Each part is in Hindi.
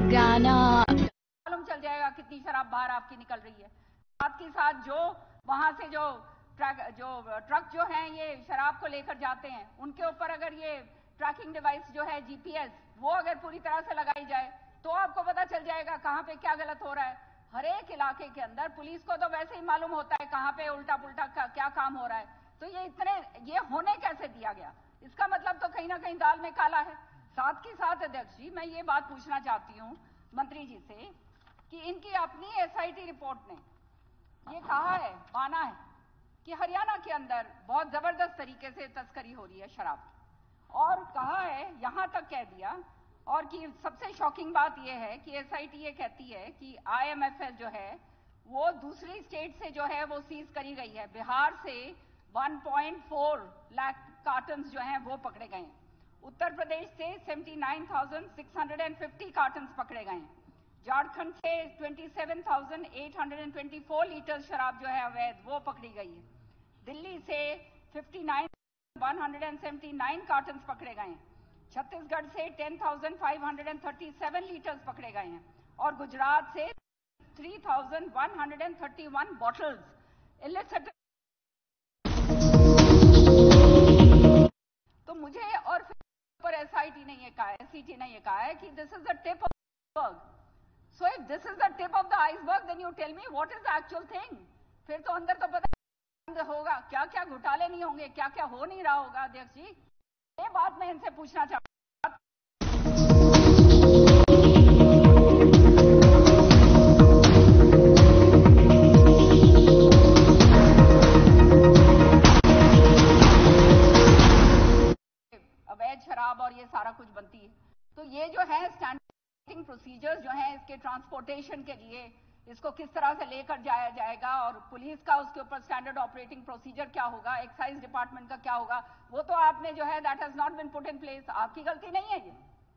गाना मालूम चल जाएगा कितनी शराब बाहर आपकी निकल रही है। साथ ही साथ जो वहां से जो ट्रक जो हैं ये शराब को लेकर जाते हैं, उनके ऊपर अगर ये ट्रैकिंग डिवाइस जो है जीपीएस, वो अगर पूरी तरह से लगाई जाए तो आपको पता चल जाएगा कहां पे क्या गलत हो रहा है। हर एक इलाके के अंदर पुलिस को तो वैसे ही मालूम होता है कहां पे उल्टा पुल्टा क्या काम हो रहा है, तो ये होने कैसे दिया गया? इसका मतलब तो कहीं ना कहीं दाल में काला है। साथ ही साथ अध्यक्ष जी, मैं ये बात पूछना चाहती हूँ मंत्री जी से कि इनकी अपनी एसआईटी रिपोर्ट ने ये कहा है, माना है कि हरियाणा के अंदर बहुत जबरदस्त तरीके से तस्करी हो रही है शराब, और कहा है, यहां तक कह दिया, और कि सबसे शॉकिंग बात यह है कि एसआईटी ये कहती है कि आईएमएफएल जो है वो दूसरी स्टेट से जो है वो सीज करी गई है। बिहार से 1.4 लाख कार्टन जो हैं वो पकड़े गए हैं। उत्तर प्रदेश से 79,650 कार्टन पकड़े गए हैं। झारखंड से 27,824 लीटर शराब जो है अवैध वो पकड़ी गई है। दिल्ली से 59,179 कार्टन पकड़े गए हैं। छत्तीसगढ़ से 10,537 लीटर्स पकड़े गए हैं और गुजरात से 3,131 बॉटल्स इलिसिट। तो मुझे और फिर एसआईटी ने ये कहा, एससीटी ने ये कहा है कि this is the tip of the iceberg. So if this is the tip of the iceberg then you tell me what is the actual thing. फिर तो अंदर तो पता होगा क्या क्या घोटाले नहीं होंगे, क्या क्या हो नहीं रहा होगा। अध्यक्ष जी, ये बात मैं इनसे पूछना चाहता हूं। अवैध शराब और ये सारा कुछ बनती है, तो ये जो है स्टैंडर्ड प्रोसीजर्स जो है इसके ट्रांसपोर्टेशन के लिए इसको किस तरह से लेकर जाया जाएगा, और पुलिस का उसके ऊपर स्टैंडर्ड ऑपरेटिंग प्रोसीजर क्या होगा, एक्साइज डिपार्टमेंट का क्या होगा, वो तो आपने जो है that has not been put in place. आपकी गलती नहीं है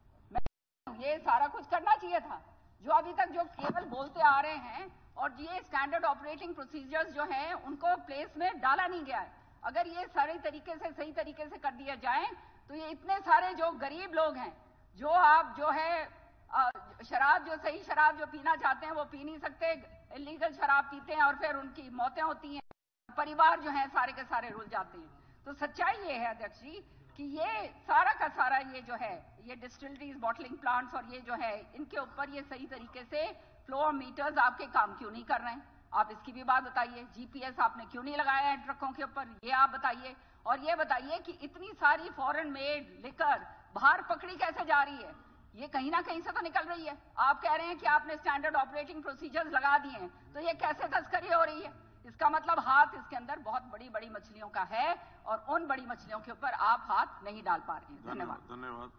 ये सारा कुछ करना चाहिए था। जो अभी तक जो केवल बोलते आ रहे हैं, और ये स्टैंडर्ड ऑपरेटिंग प्रोसीजर्स जो हैं उनको प्लेस में डाला नहीं गया है। अगर ये सारे तरीके से सही तरीके से कर दिया जाए तो ये इतने सारे जो गरीब लोग हैं, जो आप जो है शराब, जो सही शराब जो पीना चाहते हैं वो पी नहीं सकते, इलीगल शराब पीते हैं और फिर उनकी मौतें होती हैं, परिवार जो है सारे के सारे रुल जाते हैं। तो सच्चाई ये है अध्यक्ष जी कि ये सारा का सारा ये जो है ये डिस्टिलरीज, बॉटलिंग प्लांट्स और ये जो है इनके ऊपर ये सही तरीके से फ्लो मीटर्स आपके काम क्यों नहीं कर रहे हैं? आप इसकी भी बात बताइए। जीपीएस आपने क्यों नहीं लगाया है ट्रकों के ऊपर, ये आप बताइए। और ये बताइए कि इतनी सारी फॉरेन मेड लिकर बाहर पकड़ी कैसे जा रही है? ये कहीं ना कहीं से तो निकल रही है। आप कह रहे हैं कि आपने स्टैंडर्ड ऑपरेटिंग प्रोसीजर्स लगा दिए हैं, तो ये कैसे तस्करी हो रही है? इसका मतलब हाथ इसके अंदर बहुत बड़ी बड़ी मछलियों का है और उन बड़ी मछलियों के ऊपर आप हाथ नहीं डाल पा रहे हैं। धन्यवाद। धन्यवाद।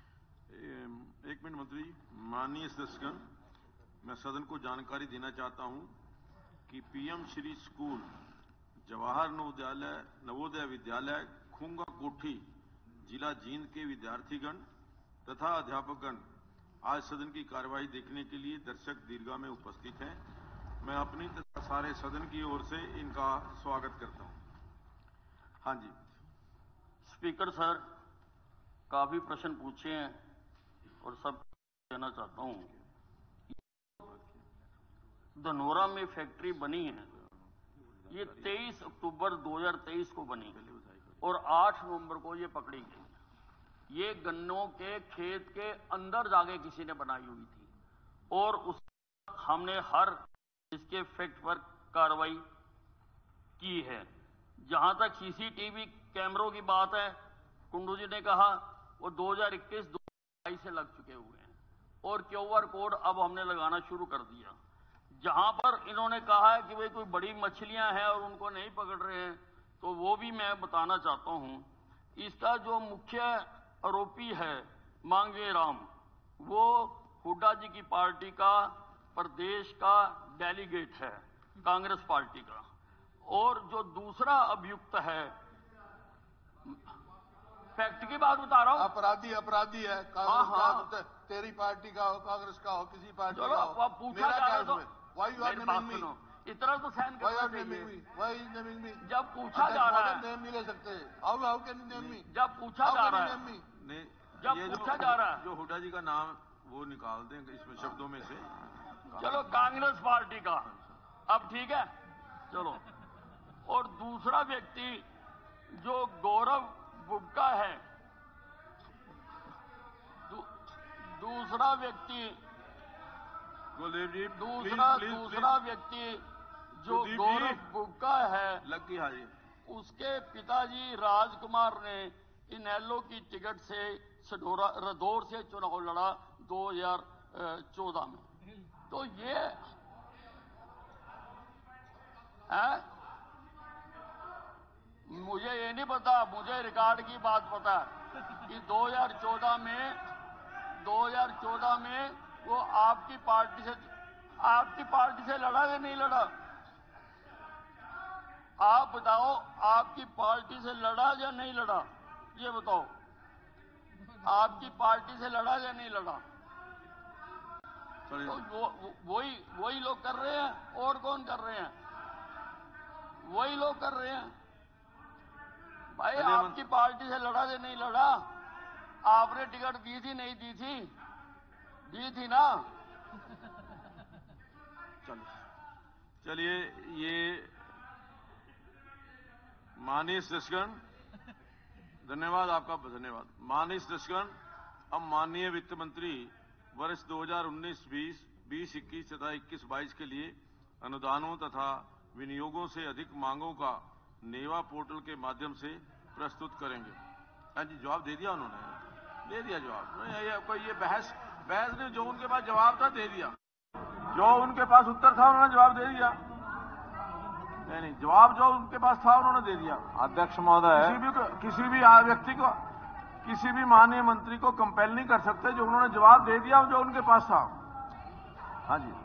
एक मिनट मंत्री। माननीय सदस्यगण, मैं सदन को जानकारी देना चाहता हूं कि पीएम श्री स्कूल जवाहर नवोदय विद्यालय खूंगा कोठी जिला जींद के विद्यार्थीगण तथा अध्यापकगण आज सदन की कार्यवाही देखने के लिए दर्शक दीर्घा में उपस्थित हैं। मैं अपनी तथा सारे सदन की ओर से इनका स्वागत करता हूं। हाँ जी। स्पीकर सर, काफी प्रश्न पूछे हैं और सब कहना चाहता हूं। धनोरा में फैक्ट्री बनी है, ये 23 अक्टूबर 2023 को बनी और 8 नवंबर को ये पकड़ी गई। ये गन्नों के खेत के अंदर जाके किसी ने बनाई हुई थी और उस हमने हर इसके फैक्ट पर कार्रवाई की है। जहां तक सीसीटीवी कैमरों की बात है, कुंडू जी ने कहा वो 2021-22 से लग चुके हुए हैं और क्यूआर कोड अब हमने लगाना शुरू कर दिया। जहां पर इन्होंने कहा है कि भाई कोई बड़ी मछलियां हैं और उनको नहीं पकड़ रहे हैं, तो वो भी मैं बताना चाहता हूं। इसका जो मुख्य आरोपी है मांगे राम, वो हुड्डा जी की पार्टी का प्रदेश का डेलीगेट है, कांग्रेस पार्टी का। और जो दूसरा अभियुक्त है, फैक्ट की बात बता रहा हूं, अपराधी है कांग्रेस का, तेरी पार्टी का हो, कांग्रेस का हो, किसी पार्टी का हो, पूछा जा रहा तो इतना तो सहन करना चाहिए। जब पूछा जा रहा है नेम नहीं ले सकते। How can you name me? जब पूछा जा रहा है जो हुड्डा जी का नाम वो निकाल दें इसमें शब्दों में से। चलो कांग्रेस पार्टी का अब ठीक है, चलो। और दूसरा व्यक्ति जो गौरव बुक्का है, दूसरा व्यक्ति दूसरा व्यक्ति जो गौरव बुक्का है, लकी हाजी, उसके पिताजी राजकुमार ने इनेलो की टिकट से रदौर से चुनाव लड़ा 2014 में। तो ये है, मुझे ये नहीं पता, मुझे रिकॉर्ड की बात पता है कि 2014 में वो आपकी पार्टी से लड़ा या नहीं लड़ा? आप बताओ, आपकी पार्टी से लड़ा या नहीं लड़ा? ये बताओ, आपकी पार्टी से लड़ा या नहीं लड़ा? तो वही लोग कर रहे हैं, और कौन कर रहे हैं? वही लोग कर रहे हैं। भाई आपकी पार्टी से लड़ा या नहीं लड़ा? आपने टिकट दी थी नहीं दी थी? दी थी ना? चलिए, ये माननीय सदस्यगण, धन्यवाद, आपका धन्यवाद। माननीय सदस्यगण, अब माननीय वित्त मंत्री वर्ष 2019-20, 20-21 तथा 21-22 के लिए अनुदानों तथा विनियोगों से अधिक मांगों का नेवा पोर्टल के माध्यम से प्रस्तुत करेंगे। हाँ जी, जवाब दे दिया उन्होंने, दे दिया जवाब। कोई ये बहस नहीं, जो उनके पास जवाब था दे दिया, जो उनके पास उत्तर था उन्होंने जवाब दे दिया। नहीं, जवाब जो उनके पास था उन्होंने दे दिया। अध्यक्ष महोदय, किसी भी व्यक्ति को, किसी भी माननीय मंत्री को कंपेल नहीं कर सकते, जो उन्होंने जवाब दे दिया जो उनके पास था। हाँ जी,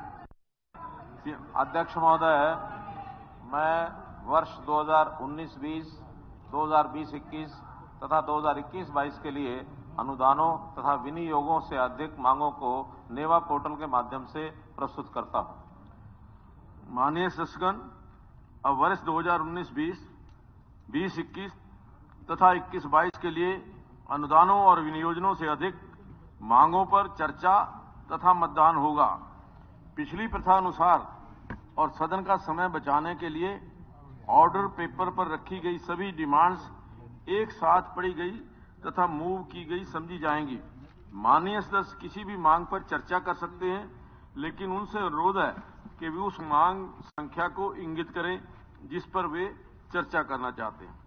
अध्यक्ष महोदय, मैं वर्ष 2019-20, 2020-21 तथा 2021-22 के लिए अनुदानों तथा विनियोगों से अधिक मांगों को नेवा पोर्टल के माध्यम से प्रस्तुत करता हूं। माननीय सदस्यगण, अब वर्ष 2019-20, 20-21 तथा 21-22 के लिए अनुदानों और विनियोजनों से अधिक मांगों पर चर्चा तथा मतदान होगा। पिछली प्रथा अनुसार और सदन का समय बचाने के लिए ऑर्डर पेपर पर रखी गई सभी डिमांड्स एक साथ पढ़ी गई तथा मूव की गई समझी जाएंगी। माननीय सदस्य किसी भी मांग पर चर्चा कर सकते हैं, लेकिन उनसे अनुरोध है कि वे उस मांग संख्या को इंगित करें जिस पर वे चर्चा करना चाहते हैं।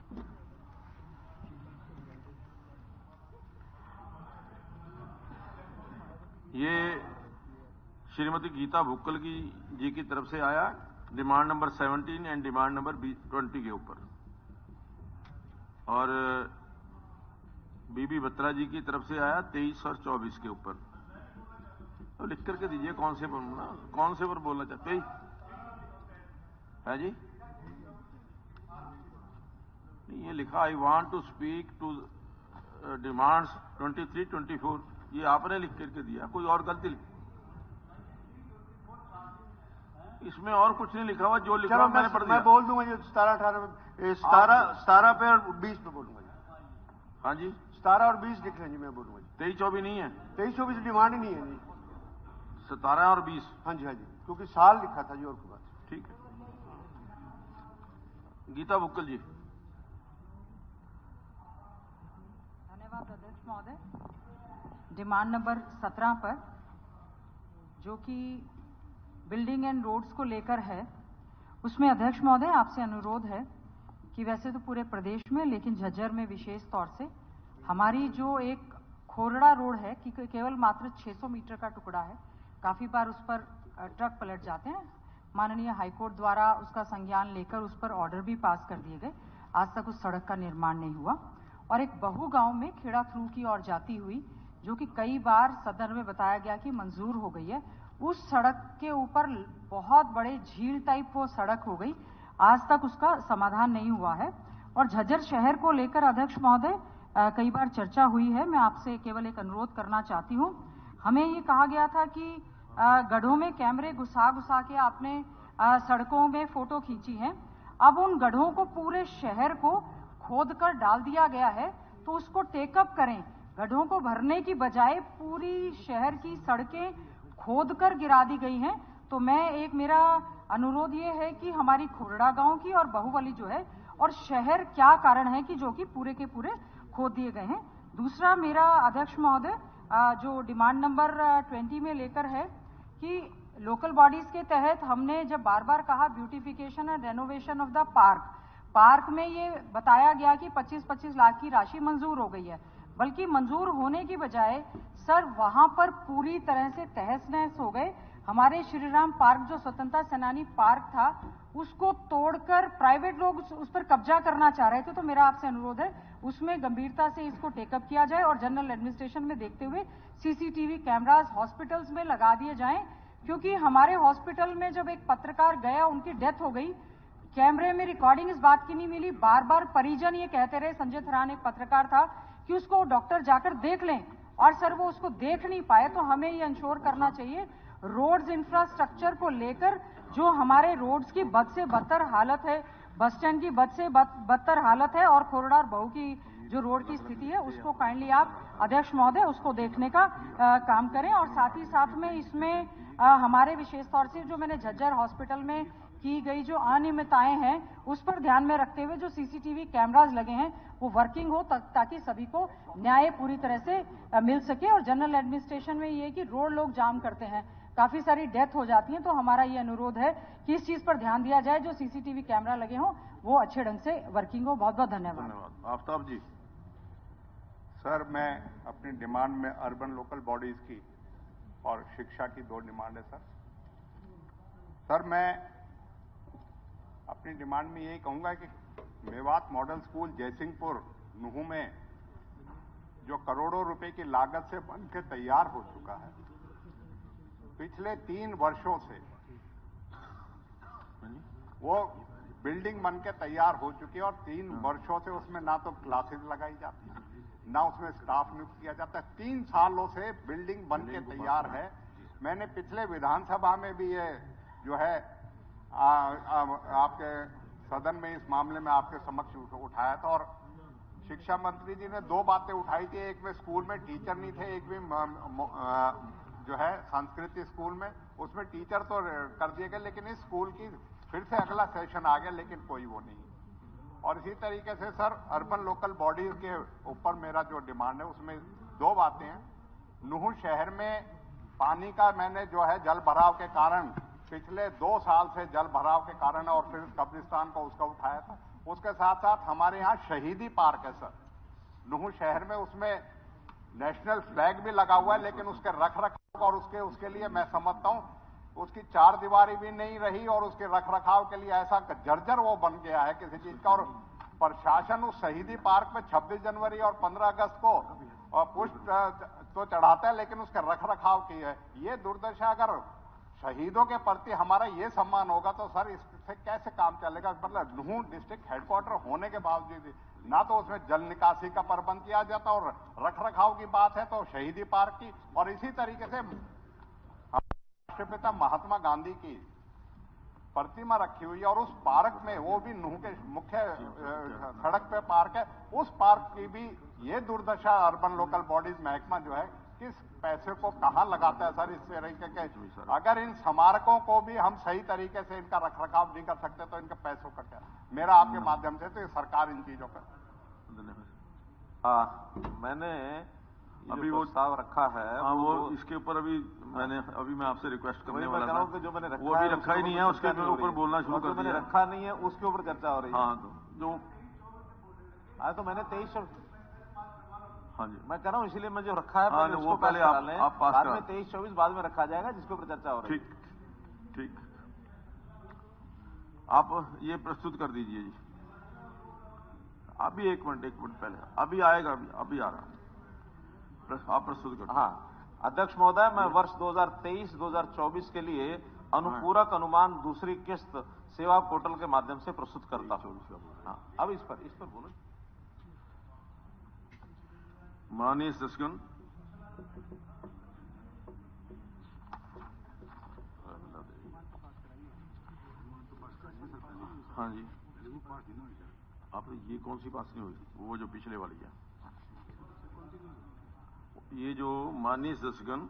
ये श्रीमती गीता भुक्कल जी की तरफ से आया, demand number 17 and demand number 20 के ऊपर, और बीबी बत्रा जी की तरफ से आया 23 और 24 के ऊपर। तो लिख करके दीजिए कौन से पर बोलना चाहते हैं जी? ये लिखा I want to speak to demands 23, 24, ये आपने लिख करके दिया, कोई और गलती लिखी? इसमें और कुछ नहीं लिखा हुआ, जो लिखा मैंने पढ़ दिया। मैं बोल दूंगा जी, 17 पे और 20 पे बोलूंगा जी। हाँ जी, 17 और 20 लिख रहे हैं जी, मैं बोलूंगा जी। 23-24 नहीं है? 23-24 डिमांड ही नहीं है जी। 17 और 20? हाँ जी, हाँ जी, क्योंकि साल लिखा था जी, और कोई बात। ठीक है, गीता भुक्कल जी। धन्यवाद अध्यक्ष महोदय। डिमांड नंबर 17 पर, जो कि बिल्डिंग एंड रोड्स को लेकर है, उसमें अध्यक्ष महोदय आपसे अनुरोध है कि वैसे तो पूरे प्रदेश में, लेकिन झज्जर में विशेष तौर से हमारी जो एक खोरड़ा रोड है कि केवल मात्र 600 मीटर का टुकड़ा है, काफी बार उस पर ट्रक पलट जाते हैं। माननीय हाईकोर्ट द्वारा उसका संज्ञान लेकर उस पर ऑर्डर भी पास कर दिए गए, आज तक उस सड़क का निर्माण नहीं हुआ। और एक बहु गांव में खेड़ा थ्रू की ओर जाती हुई, जो कि कई बार सदन में बताया गया कि मंजूर हो गई है, उस सड़क के ऊपर बहुत बड़े झील टाइप वो सड़क हो गई, आज तक उसका समाधान नहीं हुआ है। और झज्जर शहर को लेकर अध्यक्ष महोदय कई बार चर्चा हुई है, मैं आपसे केवल एक अनुरोध करना चाहती हूँ। हमें ये कहा गया था कि गड्ढों में कैमरे घुसा के आपने सड़कों में फोटो खींची है, अब उन गड्ढों को पूरे शहर को खोदकर डाल दिया गया है, तो उसको टेकअप करें, गड्ढों को भरने की बजाय पूरी शहर की सड़कें खोदकर गिरा दी गई हैं। तो मेरा अनुरोध ये है कि हमारी खुरड़ा गांव की और बाहुबली जो है और शहर क्या कारण है कि जो कि पूरे के पूरे खोद दिए गए हैं। दूसरा मेरा अध्यक्ष महोदय जो डिमांड नंबर 20 में लेकर है कि लोकल बॉडीज के तहत हमने जब बार बार कहा beautification and renovation of the park में ये बताया गया कि 25-25 लाख की राशि मंजूर हो गई है, बल्कि मंजूर होने की बजाय सर वहां पर पूरी तरह से तहस नहस हो गए। हमारे श्री राम पार्क जो स्वतंत्रता सेनानी पार्क था उसको तोड़कर प्राइवेट लोग उस पर कब्जा करना चाह रहे थे। तो मेरा आपसे अनुरोध है उसमें गंभीरता से इसको टेकअप किया जाए और जनरल एडमिनिस्ट्रेशन में देखते हुए सीसीटीवी कैमरास हॉस्पिटल्स में लगा दिए जाएं, क्योंकि हमारे हॉस्पिटल में जब एक पत्रकार गया उनकी डेथ हो गई, कैमरे में रिकॉर्डिंग इस बात की नहीं मिली। बार बार परिजन ये कहते रहे, संजय थरान एक पत्रकार था, कि उसको डॉक्टर जाकर देख लें, और सर वो उसको देख नहीं पाए। तो हमें ये इंश्योर करना चाहिए रोड्स इंफ्रास्ट्रक्चर को लेकर जो हमारे रोड्स की बद से बदतर हालत है, बस स्टैंड की बद से बदतर हालत है और खोरड़ा और बहू की जो रोड की स्थिति है उसको काइंडली आप अध्यक्ष महोदय उसको देखने का काम करें। और साथ ही साथ में इसमें हमारे विशेष तौर से जो मैंने झज्जर हॉस्पिटल में की गई जो अनियमितताएं हैं उस पर ध्यान में रखते हुए जो सीसीटीवी कैमरास लगे हैं वो वर्किंग हो ताकि सभी को न्याय पूरी तरह से मिल सके। और जनरल एडमिनिस्ट्रेशन में ये है कि रोड लोग जाम करते हैं, काफी सारी डेथ हो जाती है। तो हमारा ये अनुरोध है कि इस चीज पर ध्यान दिया जाए, जो सीसीटीवी कैमरा लगे हों वो अच्छे ढंग से वर्किंग हो। बहुत बहुत धन्यवाद। आफ्ताब जी। सर मैं अपनी डिमांड में अर्बन लोकल बॉडीज की और शिक्षा की 2 डिमांड है सर मैं अपनी डिमांड में यही कहूंगा कि मेवात मॉडल स्कूल जयसिंहपुर नुहू में जो करोड़ों रुपए की लागत से बन के तैयार हो चुका है, पिछले 3 वर्षों से वो बिल्डिंग बन के तैयार हो चुकी है और 3 वर्षों से उसमें ना तो क्लासेस लगाई जाती है, ना उसमें स्टाफ नियुक्त किया जाता है। 3 सालों से बिल्डिंग बन के तैयार है। मैंने पिछले विधानसभा में भी ये जो है आपके सदन में इस मामले में आपके समक्ष उठाया था और शिक्षा मंत्री जी ने 2 बातें उठाई थी। एक में स्कूल में टीचर नहीं थे, एक में जो है संस्कृति स्कूल में उसमें टीचर तो कर दिए गए, लेकिन इस स्कूल की फिर से अगला सेशन आ गया लेकिन कोई वो नहीं। और इसी तरीके से सर अर्बन लोकल बॉडीज के ऊपर मेरा जो डिमांड है उसमें 2 बातें हैं। नुहू शहर में पानी का मैंने जो है जल भराव के कारण पिछले 2 साल से जल भराव के कारण और फिर कब्रिस्तान को उसका उठाया था। उसके साथ साथ हमारे यहाँ शहीदी पार्क है सर नुहू शहर में, उसमें नेशनल फ्लैग भी लगा हुआ है लेकिन उसके रख रखाव और उसके लिए मैं समझता हूं उसकी 4 दीवारी भी नहीं रही और उसके रख रखाव के लिए ऐसा जर्जर वो बन गया है किसी चीज का। और प्रशासन उस शहीदी पार्क में 26 जनवरी और 15 अगस्त को पुष्प तो चढ़ाता है लेकिन उसके रख रखाव की है। ये दुर्दशा अगर शहीदों के प्रति हमारा ये सम्मान होगा तो सर इससे कैसे काम चलेगा। मतलब नुहू डिस्ट्रिक्ट हेडक्वार्टर होने के बावजूद ना तो उसमें जल निकासी का प्रबंध किया जाता और रख रखाव की बात है तो शहीदी पार्क की। और इसी तरीके से राष्ट्रपिता महात्मा गांधी की प्रतिमा रखी हुई है और उस पार्क में वो भी नुहू के मुख्य सड़क पे पार्क है, उस पार्क की भी ये दुर्दशा अर्बन लोकल बॉडीज महकमा जो है किस पैसे को कहां लगाता है सर। इस तरीके के अगर इन स्मारकों को भी हम सही तरीके से इनका रखरखाव नहीं कर सकते तो इनके पैसों का क्या। मेरा आपके माध्यम से तो सरकार इन चीजों पर मैंने अभी वो प्रस्ताव रखा है वो इसके ऊपर अभी मैं आपसे रिक्वेस्ट करने वाला था कि जो मैंने रखा वो अभी रखा ही नहीं है, उसके ऊपर बोलना शुरू कर दिया। मैंने रखा नहीं है उसके ऊपर चर्चा हो रही है। हाँ तो जो तो मैंने 23 हाँ जी मैं कह रहा हूँ इसीलिए मैं जो रखा है हाँ वो पहले आप पास बाद में 23-24 बाद में रखा जाएगा जिसके ऊपर चर्चा हो रही है। ठीक आप ये प्रस्तुत कर दीजिए जी। अभी एक मिनट पहले अभी आएगा, अभी आ रहा, आप प्रस्तुत कर। हाँ अध्यक्ष महोदय मैं वर्ष 2023-2024 के लिए अनुपूरक अनुमान दूसरी किस्त सेवा पोर्टल के माध्यम से प्रस्तुत करता हूँ। हाँ अब इस पर बोलो। माननीय सदस्यगण, हाँ जी आप ये कौन सी पास नहीं हुई, वो जो पिछले वाली है ये जो माननीय सदस्यगण,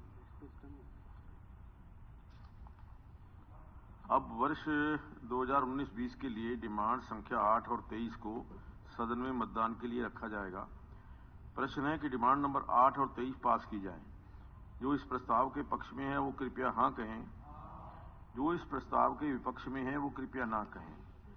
अब वर्ष 2019-20 के लिए डिमांड संख्या 8 और 23 को सदन में मतदान के लिए रखा जाएगा। प्रश्न है कि डिमांड नंबर 8 और 23 पास की जाए। जो इस प्रस्ताव के पक्ष में है वो कृपया हाँ कहें, जो इस प्रस्ताव के विपक्ष में है वो कृपया ना कहें।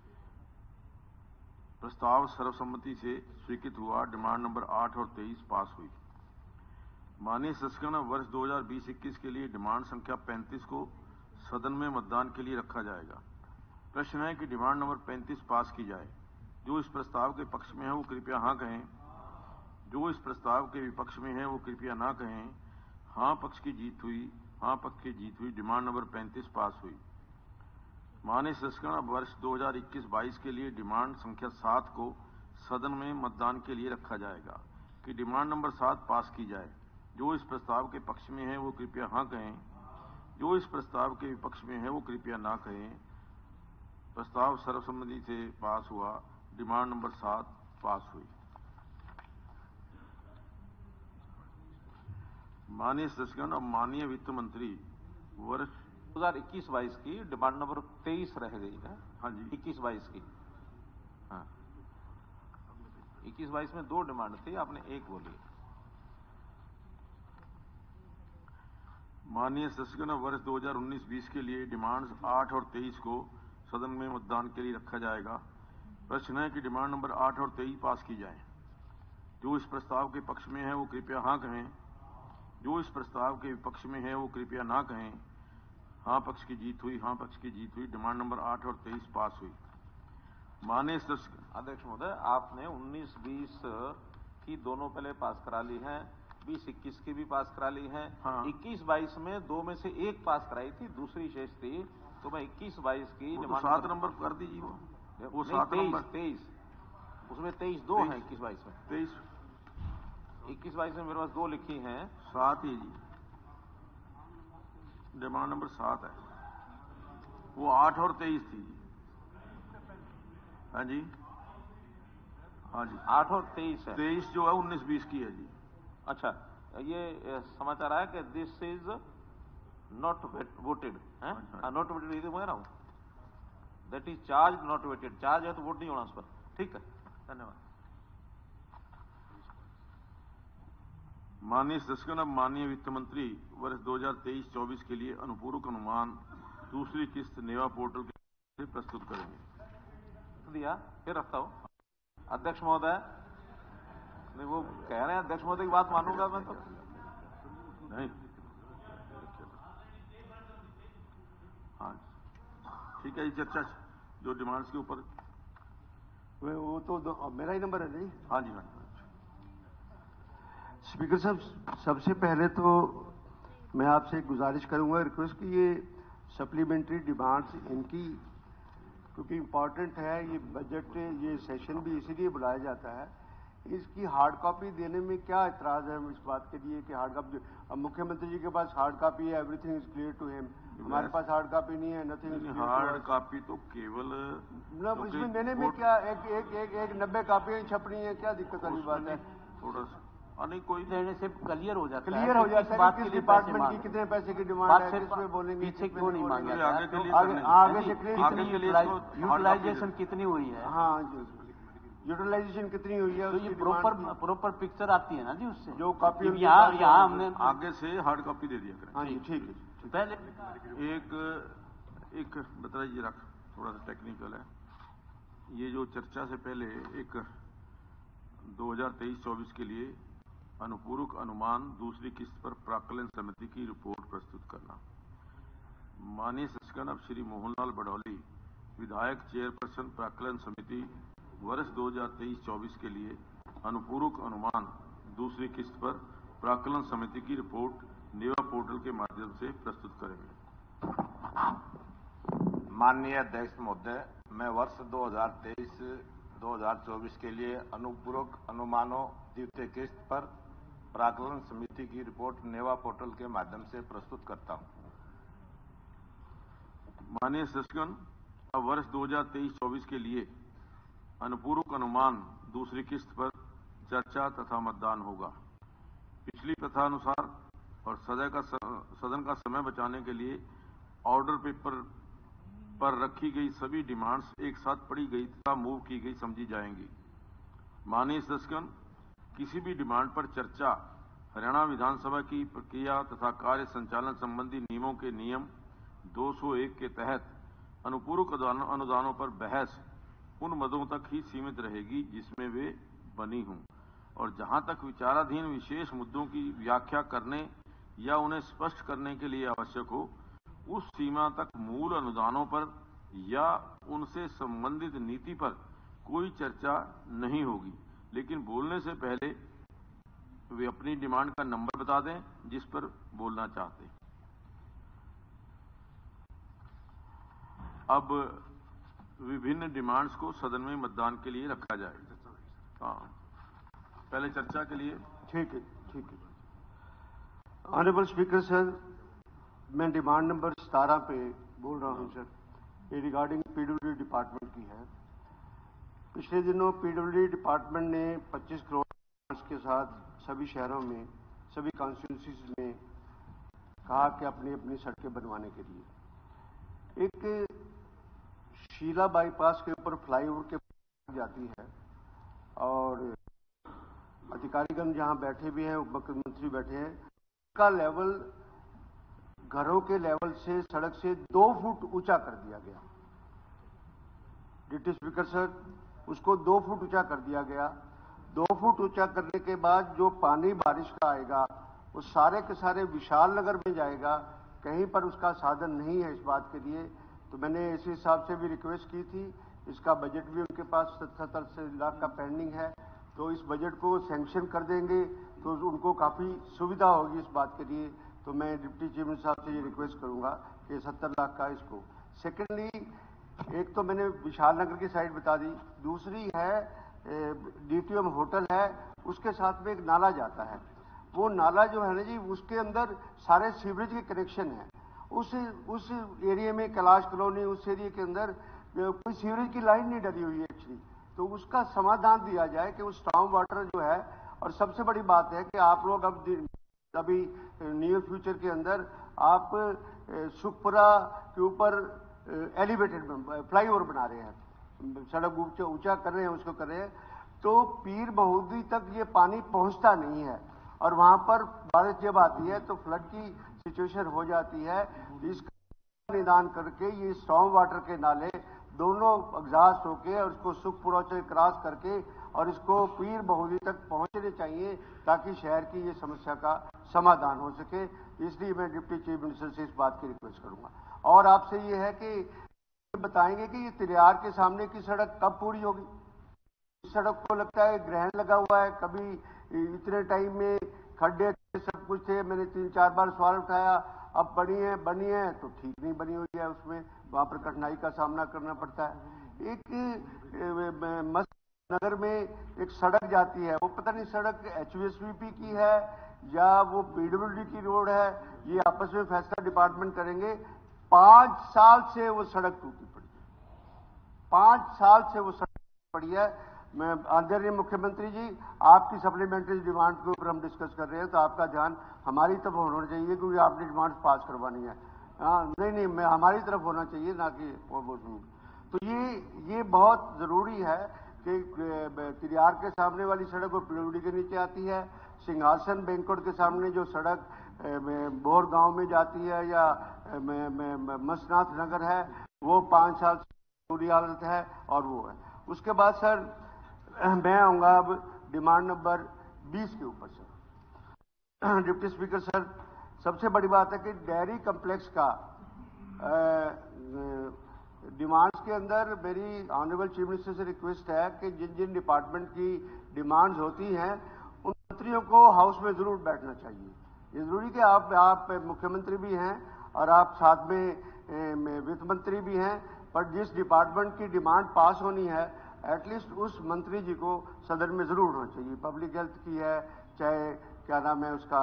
प्रस्ताव सर्वसम्मति से स्वीकृत हुआ। डिमांड नंबर 8 और 23 पास हुई। माननीय सदस्यगण, वर्ष 2020-21 के लिए डिमांड संख्या 35 को सदन में मतदान के लिए रखा जाएगा। प्रश्न है कि डिमांड नंबर 35 पास की जाए। जो इस प्रस्ताव के पक्ष में है वो कृपया हाँ कहें, जो इस प्रस्ताव के विपक्ष में है वो कृपया ना कहें। हाँ पक्ष की जीत हुई, हाँ पक्ष की जीत हुई। डिमांड नंबर 35 पास हुई। माननीय सदस्यगण, अब वर्ष 2021-22 के लिए डिमांड संख्या 7 को सदन में मतदान के लिए रखा जाएगा कि डिमांड नंबर 7 पास की जाए। जो इस प्रस्ताव के पक्ष में है वो कृपया हाँ कहें, जो इस प्रस्ताव के विपक्ष में है वो कृपया ना कहें। प्रस्ताव सर्वसम्मति से पास हुआ। डिमांड नंबर 7 पास हुई। माननीय सदस्यगण, अब माननीय वित्त मंत्री वर्ष 2021-22 की डिमांड नंबर 23 रह गई है। हाँ जी, 21-22 की। हाँ, 21-22 में 2 डिमांड थी, आपने 1 बोली। माननीय सदस्यगण, वर्ष 2019-20 के लिए डिमांड्स 8 और 23 को सदन में मतदान के लिए रखा जाएगा। प्रश्न है कि डिमांड नंबर 8 और 23 पास की जाए। जो इस प्रस्ताव के पक्ष में है वो कृपया हाँ कहें, जो इस प्रस्ताव के विपक्ष में है वो कृपया ना कहें। हाँ पक्ष की जीत हुई, हाँ पक्ष की जीत हुई। डिमांड नंबर 8 और 23 पास हुई। माननीय सदस्य अध्यक्ष महोदय, आपने 19-20 की दोनों पहले पास करा ली है, 20-21 की भी पास करा ली है। हाँ। 21-22 में 2 में से 1 पास कराई थी, दूसरी शेष थी। तो मैं 21-22 की तो 7 नंबर कर दीजिए। वो 7 नंबर 23 उसमें 23 2 हैं 21-22 में। 21-22 में मेरे पास 2 लिखी हैं। 7 ही जी, डिमांड नंबर 7 है। वो 8 और 23 थी जी। हाँ जी, हाँ जी, 8 और 23 है। 23 जो है 19-20 की है जी। अच्छा, ये समाचार आया कि दिस इज नॉट वोटेड है। नॉट वोटेड ये मैं रहा हूं, that is charge not voted. Charge है तो वोट नहीं होना उस पर। ठीक है, धन्यवाद। माननीय सदस्यगण, अब माननीय वित्त मंत्री वर्ष 2023-24 के लिए अनुपूरक अनुमान दूसरी किस्त नेवा पोर्टल से प्रस्तुत करेंगे। दिया फिर रखता हूं। अध्यक्ष महोदय, नहीं वो कह रहे हैं अध्यक्ष महोदय की बात मानूंगा मैं तो नहीं। हाँ ठीक है, ये चर्चा जो डिमांड्स के ऊपर वो तो मेरा ही नंबर है नहीं। हाँ जी, हाँ जी। स्पीकर साहब, सबसे पहले तो मैं आपसे एक गुजारिश करूंगा, रिक्वेस्ट कि ये सप्लीमेंट्री डिमांड्स इनकी, क्योंकि इम्पॉर्टेंट है ये बजट, ये सेशन भी इसीलिए बुलाया जाता है, इसकी हार्ड कॉपी देने में क्या इतराज है इस बात के लिए कि हार्ड कॉपी, अब मुख्यमंत्री जी के पास हार्ड कॉपी है, everything is clear to him. हमारे पास हार्ड कॉपी नहीं है, nothing is clear. Hard copy तो केवल मतलब इसमें देने में क्या एक 90 कापियां छपनी है, क्या दिक्कत वाली बात है? थोड़ा सा नहीं, कोई देने से क्लियर हो जाता है। क्लियर हो जाता है कि किस डिपार्टमेंट की कितने पैसे की डिमांड है, किस में बोलेंगे, पीछे क्यों नहीं मांगा? आगे के लिए आगे से यूटिलाइजेशन कितनी हुई है? हाँ जी, यूटिलाइजेशन कितनी हुई है, तो ये प्रॉपर पिक्चर आती है ना जी उससे। जो कॉपी यहाँ हमने आगे से हार्ड कॉपी दे दिया करें। हाँ जी, ठीक है। पहले एक बताइए, रख थोड़ा सा टेक्निकल है ये। जो चर्चा से पहले एक 2023-24 के लिए अनुपूरक अनुमान दूसरी किस्त पर प्राक्कलन समिति की रिपोर्ट प्रस्तुत करना। माननीय सदस्यगण, अब श्री मोहनलाल बड़ौली विधायक चेयरपर्सन प्राक्कलन समिति वर्ष 2023-24 के लिए अनुपूरक अनुमान दूसरी किस्त पर प्राक्कलन समिति की रिपोर्ट नेवा पोर्टल के माध्यम से प्रस्तुत करेंगे। माननीय अध्यक्ष महोदय, मैं वर्ष 2023-2024 के लिए अनुपूरक अनुमानों द्वितीय किस्त पर प्राक्कलन समिति की रिपोर्ट नेवा पोर्टल के माध्यम से प्रस्तुत करता हूं। माननीय सदस्यगण, अब वर्ष 2023-24 के लिए अनुपूरक अनुमान दूसरी किस्त पर चर्चा तथा मतदान होगा। पिछली प्रथा अनुसार और सदन का समय बचाने के लिए ऑर्डर पेपर पर रखी गई सभी डिमांड्स एक साथ पढ़ी गई तथा मूव की गई समझी जाएंगी। माननीय सदस्यगण, किसी भी डिमांड पर चर्चा हरियाणा विधानसभा की प्रक्रिया तथा कार्य संचालन संबंधी नियमों के नियम 201 के तहत अनुपूरक अनुदानों पर बहस उन मदों तक ही सीमित रहेगी जिसमें वे बनी हों, और जहां तक विचाराधीन विशेष मुद्दों की व्याख्या करने या उन्हें स्पष्ट करने के लिए आवश्यक हो, उस सीमा तक मूल अनुदानों पर या उनसे संबंधित नीति पर कोई चर्चा नहीं होगी। लेकिन बोलने से पहले वे अपनी डिमांड का नंबर बता दें जिस पर बोलना चाहते हैं। अब विभिन्न डिमांड्स को सदन में मतदान के लिए रखा जाए। हाँ, पहले चर्चा के लिए। ठीक है। ऑनरेबल स्पीकर सर, मैं डिमांड नंबर 17 पे बोल रहा हूं सर। ये रिगार्डिंग पीडब्ल्यूडी डिपार्टमेंट की है। पिछले दिनों पीडब्ल्यूडी डिपार्टमेंट ने 25 करोड़ के साथ सभी शहरों में, सभी कॉन्स्टिट्यूंसीज में कहा कि अपनी अपनी सड़कें बनवाने के लिए एक शीला बाईपास के ऊपर फ्लाईओवर के जाती है और अधिकारीगण जहां बैठे भी हैं, उप मुख्यमंत्री बैठे हैं, का लेवल घरों के लेवल से सड़क से 2 फुट ऊंचा कर दिया गया। डिप्टी स्पीकर सर, उसको 2 फुट ऊंचा कर दिया गया। 2 फुट ऊंचा करने के बाद जो पानी बारिश का आएगा वो सारे के सारे विशाल नगर में जाएगा, कहीं पर उसका साधन नहीं है। इस बात के लिए तो मैंने इस हिसाब से भी रिक्वेस्ट की थी। इसका बजट भी उनके पास 77 लाख का पेंडिंग है, तो इस बजट को सैंक्शन कर देंगे तो उनको काफ़ी सुविधा होगी इस बात के लिए। तो मैं डिप्टी चीफ मिनिस्टर साहब से ये रिक्वेस्ट करूंगा कि 70 लाख का इसको। सेकेंडली, एक तो मैंने विशाल नगर की साइड बता दी, दूसरी है डीटीएम होटल है, उसके साथ में एक नाला जाता है। वो नाला जो है ना जी, उसके अंदर सारे सीवरेज के कनेक्शन है। उस एरिया में कैलाश कॉलोनी, उस एरिया के अंदर कोई सीवरेज की लाइन नहीं डली हुई है एक्चुअली। तो उसका समाधान दिया जाए कि वो स्टॉर्म वाटर जो है, और सबसे बड़ी बात है कि आप लोग अभी नियर फ्यूचर के अंदर आप सुखपुरा के ऊपर एलिवेटेड फ्लाईओवर बना रहे हैं, सड़क ऊंचा कर रहे हैं, उसको कर रहे हैं, तो पीर बहुदी तक ये पानी पहुंचता नहीं है और वहां पर बारिश जब आती है तो फ्लड की सिचुएशन हो जाती है। इसका निदान करके ये स्टॉर्म वाटर के नाले दोनों एग्जॉस्ट होके और उसको सुखपुरा से क्रॉस करके और इसको पीर बहुदी तक पहुंचने चाहिए ताकि शहर की ये समस्या का समाधान हो सके। इसलिए मैं डिप्टी चीफ मिनिस्टर से इस बात की रिक्वेस्ट करूंगा। और आपसे ये है कि बताएंगे कि ये तिलियार के सामने की सड़क कब पूरी होगी। इस सड़क को लगता है ग्रहण लगा हुआ है, कभी इतने टाइम में खड्डे सब कुछ थे, मैंने 3-4 बार सवाल उठाया। अब बनी है तो ठीक नहीं बनी हुई है, उसमें वहां पर कठिनाई का सामना करना पड़ता है। एक मस्त नगर में एक सड़क जाती है, वो पता नहीं सड़क HVSVP की है या वो पीडब्ल्यूडी की रोड है, ये आपस में फैसला डिपार्टमेंट करेंगे। 5 साल से वो सड़क टूटी पड़ी है, 5 साल से वो सड़क पड़ी है। मैं आदरणीय मुख्यमंत्री जी, आपकी सप्लीमेंट्री डिमांड के ऊपर हम डिस्कस कर रहे हैं, तो आपका ध्यान हमारी तरफ होना चाहिए क्योंकि आपने डिमांड पास करवानी है। नहीं, मैं हमारी तरफ होना चाहिए, ना कि वो। तो ये बहुत जरूरी है कि तिलियार के सामने वाली सड़क वो पीडब्ल्यूडी के नीचे आती है। सिंहासन बैंकोट के सामने जो सड़क बोर गांव में जाती है या मसनाथ नगर है, वो 5 साल से बुरी हालत है और वो है। उसके बाद सर मैं आऊंगा अब डिमांड नंबर 20 के ऊपर सर। डिप्टी स्पीकर सर, सबसे बड़ी बात है कि डेयरी कम्प्लेक्स का डिमांड्स के अंदर मेरी ऑनरेबल चीफ मिनिस्टर से रिक्वेस्ट है कि जिन जिन डिपार्टमेंट की डिमांड्स होती हैं उन मंत्रियों को हाउस में जरूर बैठना चाहिए। ये जरूरी कि आप मुख्यमंत्री भी हैं और आप साथ में वित्त मंत्री भी हैं, पर जिस डिपार्टमेंट की डिमांड पास होनी है एटलीस्ट उस मंत्री जी को सदन में जरूर होना चाहिए। पब्लिक हेल्थ की है, चाहे क्या नाम है उसका,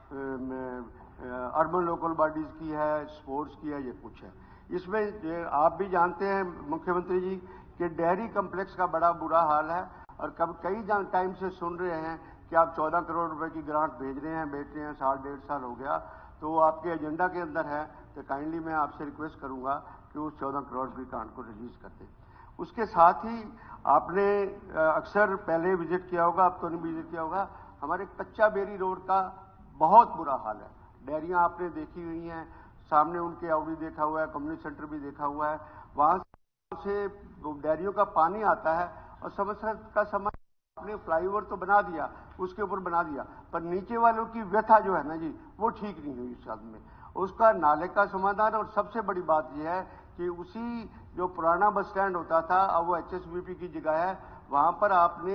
अर्बन लोकल बॉडीज की है, स्पोर्ट्स की है, ये कुछ है। इसमें आप भी जानते हैं मुख्यमंत्री जी कि डेयरी कम्प्लेक्स का बड़ा बुरा हाल है और कई टाइम से सुन रहे हैं कि आप 14 करोड़ रुपए की ग्रांट भेज रहे हैं, साल 1.5 साल हो गया, तो वो आपके एजेंडा के अंदर है, तो काइंडली मैं आपसे रिक्वेस्ट करूंगा कि उस 14 करोड़ की ग्रांट को रिलीज कर दें। उसके साथ ही आपने अक्सर पहले विजिट किया होगा, अब तो नहीं विजिट किया होगा, हमारे कच्चा बेरी रोड का बहुत बुरा हाल है। डेयरियां आपने देखी हुई हैं, सामने उनके आउडी देखा हुआ है, कम्युनिटी सेंटर भी देखा हुआ है, वहां से डेयरियों का पानी आता है और समस्या का समाधान आपने फ्लाईओवर तो बना दिया, उसके ऊपर बना दिया, पर नीचे वालों की व्यथा जो है ना जी, वो ठीक नहीं हुई इस हाल में। उसका नाले का समाधान, और सबसे बड़ी बात यह है कि उसी जो पुराना बस स्टैंड होता था, अब वो HSBP की जगह है, वहां पर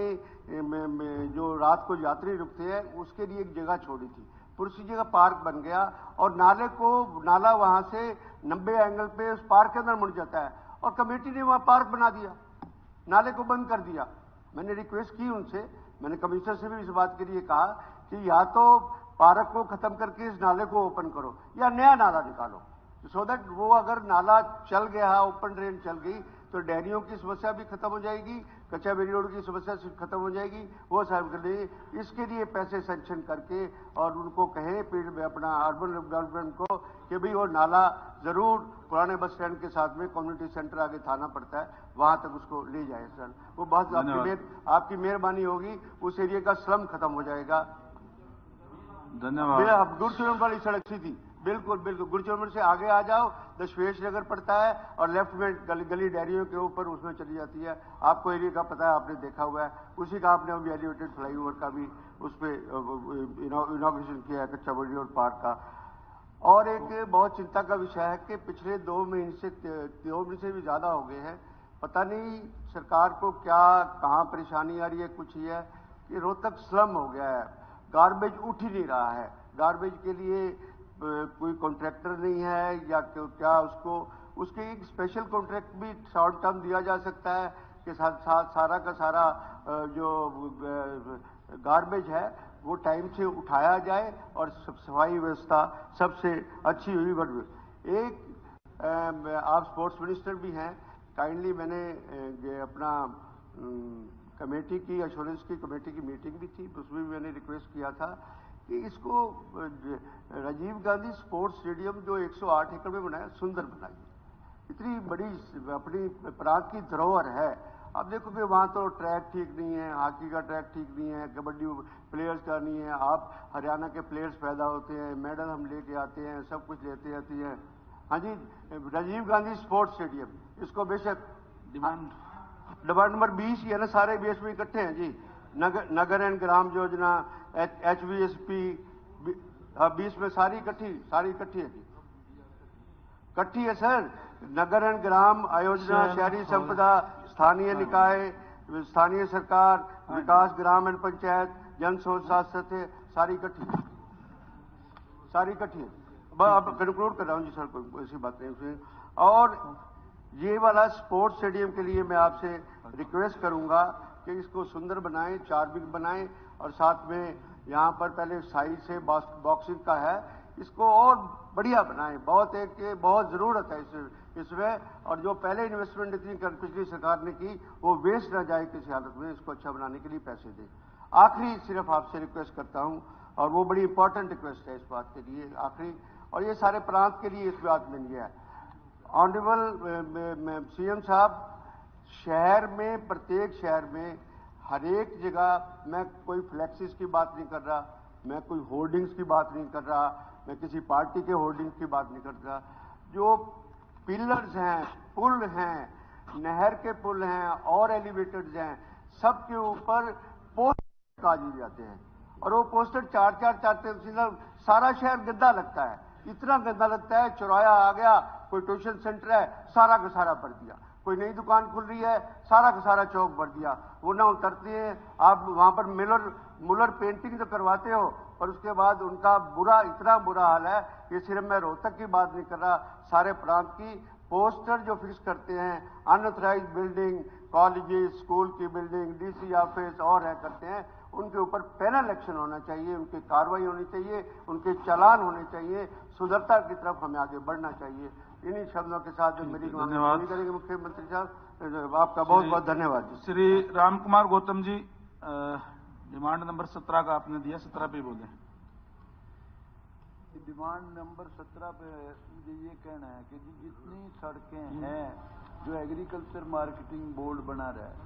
आपने जो रात को यात्री रुकते हैं उसके लिए एक जगह छोड़ी थी, उसी जगह पार्क बन गया और नाला वहां से 90 एंगल पे उस पार्क के अंदर मुड़ जाता है और कमेटी ने वहां पार्क बना दिया, नाले को बंद कर दिया। मैंने रिक्वेस्ट की उनसे, मैंने कमिश्नर से भी इस बात के लिए कहा कि या तो पार्क को खत्म करके इस नाले को ओपन करो या नया नाला निकालो, सो दैट वो अगर नाला चल गया, ओपन ड्रेन चल गई, तो डेयरियों की समस्या भी खत्म हो जाएगी, कच्चा बेरी रोड की समस्या खत्म हो जाएगी, वो साहब कर देंगे। इसके लिए पैसे सैंक्शन करके और उनको कहें अपना अर्बन डेवलपमेंट को कि भाई वो नाला जरूर पुराने बस स्टैंड के साथ में कम्युनिटी सेंटर आगे थाना पड़ता है, वहां तक उसको ले जाए सर। वो बहुत आपकी मेहरबानी होगी, उस एरिया का स्लम खत्म हो जाएगा। धन्यवाद। गुरचुरम वाली सड़क सीधी बिल्कुल गुरचुरम से आगे आ जाओ, दशवेश नगर पड़ता है और लेफ्ट में गली डेयरियों के ऊपर उसमें चली जाती है। आपको एरिया का पता है, आपने देखा हुआ है, उसी का आपने अभी एलिवेटेड फ्लाईओवर का भी उस पर इनॉग्रेशन किया है, कच्चा बेरी रोड पार्क का। और एक बहुत चिंता का विषय है कि पिछले 2 महीने से भी ज्यादा हो गए हैं, पता नहीं सरकार को क्या कहाँ परेशानी आ रही है, कुछ ही है कि रोहतक स्लम हो गया है, गार्बेज उठ ही नहीं रहा है, गार्बेज के लिए कोई कॉन्ट्रैक्टर नहीं है या क्या उसके एक स्पेशल कॉन्ट्रैक्ट भी शॉर्ट टर्म दिया जा सकता है कि सारा का सारा जो गार्बेज है वो टाइम से उठाया जाए और सफाई व्यवस्था सबसे अच्छी हुई। एक आप स्पोर्ट्स मिनिस्टर भी हैं, काइंडली मैंने अपना कमेटी की एश्योरेंस की कमेटी की मीटिंग भी थी, उसमें भी मैंने रिक्वेस्ट किया था कि इसको राजीव गांधी स्पोर्ट्स स्टेडियम जो 108 एकड़ में बनाया, सुंदर बनाइए, इतनी बड़ी अपनी प्रांत की धरोहर है। अब देखो कि वहां तो ट्रैक ठीक नहीं है, हॉकी का ट्रैक ठीक नहीं है, कबड्डी प्लेयर्स का नहीं है, आप हरियाणा के प्लेयर्स पैदा होते हैं, मेडल हम लेके आते हैं, सब कुछ लेते आती है। हाँ जी, राजीव गांधी स्पोर्ट्स स्टेडियम, इसको बेशक डिमांड नंबर 20 है ना, सारे बीएसपी इकट्ठे हैं जी, नगर एंड ग्राम योजना, HVSP 20 में सारी इकट्ठी है जी, इकट्ठी है सर। नगर एंड ग्राम आयोजना, शहरी संपदा, स्थानीय निकाय, स्थानीय सरकार, विकास, ग्राम एंड पंचायत, जन स्वास्थ्य, सारी इकट्ठी है। अब कंक्लूड कर रहा हूं जी सर, कोई ऐसी बात नहीं। और ये वाला स्पोर्ट्स स्टेडियम के लिए मैं आपसे रिक्वेस्ट करूंगा कि इसको सुंदर बनाएं, चार्मिंग बनाएं, और साथ में यहाँ पर पहले साइड से बॉक्सिंग का है, इसको और बढ़िया बनाएं। बहुत जरूरत है इसमें, और जो पहले इन्वेस्टमेंट इतनी पिछली सरकार ने की वो वेस्ट ना जाए किसी हालत में, इसको अच्छा बनाने के लिए पैसे दें। आखिरी सिर्फ आपसे रिक्वेस्ट करता हूं, और वो बड़ी इंपॉर्टेंट रिक्वेस्ट है इस बात के लिए आखिरी, और ये सारे प्रांत के लिए इस बात में है। ऑनरेबल CM साहब, शहर में, प्रत्येक शहर में हर एक जगह, मैं कोई फ्लैक्सिस की बात नहीं कर रहा, मैं कोई होर्डिंग्स की बात नहीं कर रहा, मैं किसी पार्टी के होर्डिंग्स की बात नहीं कर रहा, जो पिलर्स हैं, पुल हैं, नहर के पुल हैं और एलिवेटर्स हैं, सबके ऊपर पोस्टर काजी जाते हैं, और वो पोस्टर 4-4 सारा शहर गंदा लगता है, इतना गंदा लगता है। चौराया आ गया, कोई ट्यूशन सेंटर है, सारा का सारा भर दिया, कोई नई दुकान खुल रही है, सारा का सारा चौक भर दिया, वो ना उतरती है। आप वहां पर मुलर पेंटिंग तो करवाते हो, और उसके बाद उनका इतना बुरा हाल है, ये सिर्फ मैं रोहतक की बात नहीं कर रहा, सारे प्रांत की पोस्टर जो फिक्स करते हैं, अनऑथराइज्ड बिल्डिंग, कॉलेजेस, स्कूल की बिल्डिंग, DC ऑफिस और करते हैं, उनके ऊपर पैनल एक्शन होना चाहिए, उनकी कार्रवाई होनी चाहिए, उनके चालान होने चाहिए, सुधरता की तरफ हमें आगे बढ़ना चाहिए। इन्हीं शब्दों के साथ मेरी धन्यवाद करेंगे मुख्यमंत्री साहब, आपका बहुत बहुत धन्यवाद। श्री राम कुमार गौतम जी, डिमांड नंबर 17 का आपने दिया, 17 पे बोले। डिमांड नंबर 17 पे मुझे ये कहना है कि जितनी सड़कें हैं जो एग्रीकल्चर मार्केटिंग बोर्ड बना रहा है,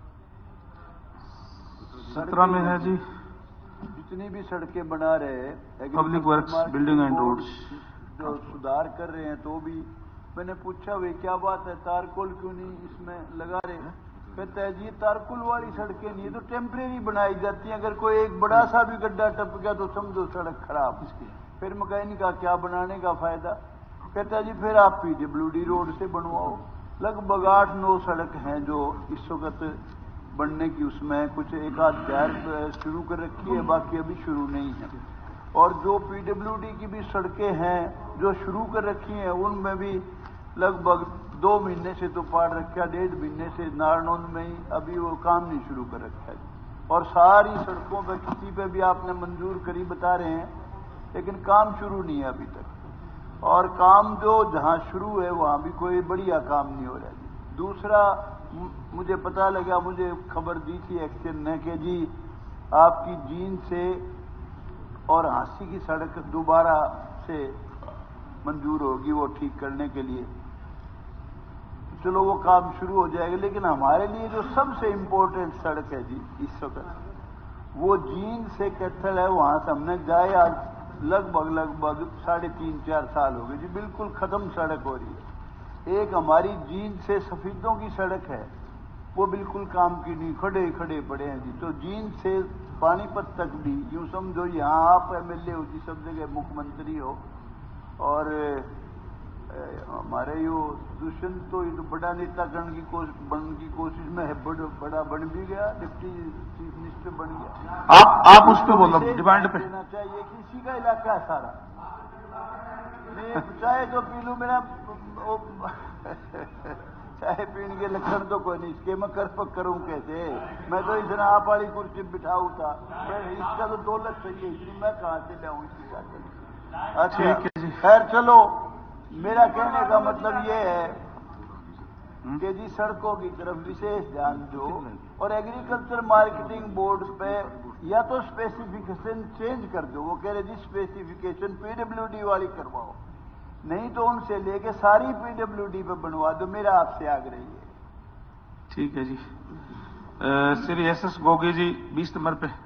17 में है जी, जितनी भी सड़कें बना रहे हैं public works, building and roads, जो सुधार कर रहे हैं, तो भी मैंने पूछा वे क्या बात है, तारकोल क्यों नहीं इसमें लगा रहे? कहते हैं जी तारकुल वाली सड़कें नहीं, तो टेम्परेरी बनाई जाती है, अगर कोई एक बड़ा सा भी गड्ढा टप गया तो समझो सड़क खराब। फिर मैकेनिक का क्या बनाने का फायदा? कहता है जी फिर आप पीडब्ल्यूडी रोड से बनवाओ। लगभग 8-9 सड़क हैं जो इस वक्त बनने की, उसमें कुछ एक आध तैयार शुरू कर रखी है, बाकी अभी शुरू नहीं है। और जो पीडब्ल्यूडी की भी सड़कें हैं जो शुरू कर रखी हैं, उनमें भी लगभग 2 महीने से तो पाड़ रखा, 1.5 महीने से नारनौंद में ही अभी वो काम नहीं शुरू कर रखा है। और सारी सड़कों पर किसी पे भी आपने मंजूर करी बता रहे हैं, लेकिन काम शुरू नहीं है अभी तक। और काम जो जहां शुरू है वहां भी कोई बढ़िया काम नहीं हो रहा है। दूसरा, मुझे पता लगा, मुझे खबर दी थी एक्शन ने कि जी आपकी जींद से और हांसी की सड़क दोबारा से मंजूर होगी वो ठीक करने के लिए। चलो वो काम शुरू हो जाएगा, लेकिन हमारे लिए जो सबसे इम्पोर्टेंट सड़क है जी इस वक्त, वो जींद से कैथल है। वहां से हमने जाए आज लगभग 3.5-4 साल हो गए जी, बिल्कुल खत्म सड़क हो रही है। एक हमारी जींद से सफीदों की सड़क है, वो बिल्कुल काम की नहीं, खड़े खड़े पड़े हैं जी। तो जींद से पानीपत तक भी यूं समझो, यहाँ आप MLA हो जी, सब जगह मुख्यमंत्री हो, और हमारे यो दुष्यंत तो ये तो बड़ा नेता बनने की कोशिश में है, बड़ा बन भी गया, डिप्टी चीफ मिनिस्टर बन गया। आप उस पे बोलो, डिमांड पे देना चाहिए कि इसी का इलाका है सारा। मैं चाय तो पी लूं, मेरा चाय पीने के लक्षण तो कोई नहीं, इसके मैं करूं कैसे? मैं तो इस आप वाली कुर्सी बिठाऊं था, इसका तो दौलत चाहिए, इसलिए मैं कहां से लाऊं इसकी जाकर। अच्छा खैर, चलो, मेरा कहने का मतलब ये है कि जी सड़कों की तरफ विशेष ध्यान दो, और एग्रीकल्चर मार्केटिंग बोर्ड पे या तो स्पेसिफिकेशन चेंज कर दो। वो कह रहे जी स्पेसिफिकेशन पीडब्ल्यूडी वाली करवाओ, नहीं तो उनसे लेके सारी पीडब्ल्यूडी पे बनवा दो। मेरा आपसे आग्रह है। ठीक है जी। श्री SS गोगी जी 20 नंबर पे।